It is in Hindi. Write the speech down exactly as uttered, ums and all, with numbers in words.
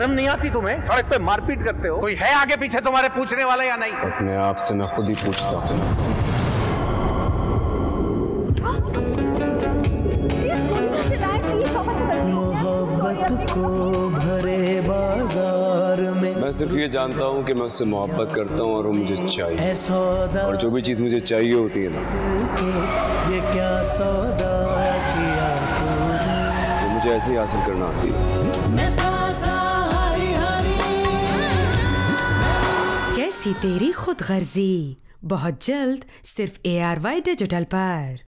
शर्म नहीं आती तुम्हें? सड़क पे मारपीट करते हो। कोई है आगे पीछे तुम्हारे पूछने वाला या नहीं? अपने आप से मैं खुद ही पूछता हूँ। मोहब्बत को भरे बाजार में मैं सिर्फ ये जानता हूँ कि मैं उससे मोहब्बत करता हूँ और वो मुझे चाहिए, और जो भी चीज़ मुझे चाहिए होती है ना, ये क्या सौदा किया तूने, वो मुझे ऐसे ही हासिल करना आती है। कैसी तेरी खुद गर्जी, बहुत जल्द सिर्फ ए आर वाई डिजिटल पर।